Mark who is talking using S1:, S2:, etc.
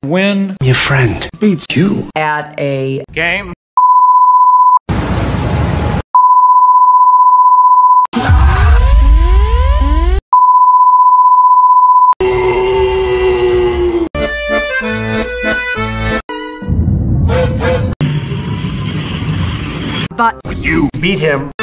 S1: When
S2: your friend beats you
S3: at a
S1: game.
S3: but
S2: you beat him.